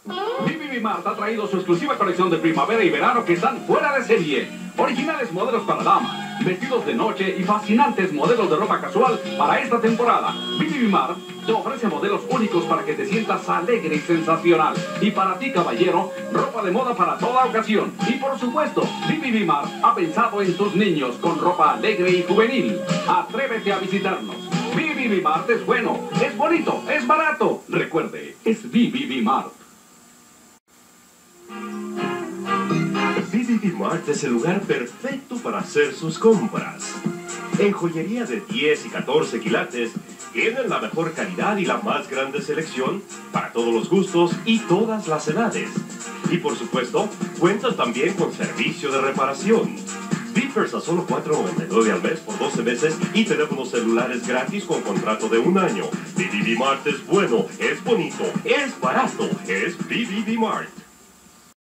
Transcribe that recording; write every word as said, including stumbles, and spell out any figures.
B B B Mart ha traído su exclusiva colección de primavera y verano que están fuera de serie. Originales modelos para dama, vestidos de noche y fascinantes modelos de ropa casual para esta temporada. B B B Mart te ofrece modelos únicos para que te sientas alegre y sensacional. Y para ti, caballero, ropa de moda para toda ocasión. Y por supuesto, B B B Mart ha pensado en tus niños con ropa alegre y juvenil. Atrévete a visitarnos. B B B Mart es bueno, es bonito, es barato. Recuerde, es B B B Mart. B B B Mart es el lugar perfecto para hacer sus compras. En joyería de diez y catorce quilates tienen la mejor calidad y la más grande selección para todos los gustos y todas las edades. Y por supuesto, cuentan también con servicio de reparación. Beepers a solo cuatro noventa y nueve al mes por doce meses y teléfonos celulares gratis con contrato de un año. B B B Mart es bueno, es bonito, es barato, es B B B Mart.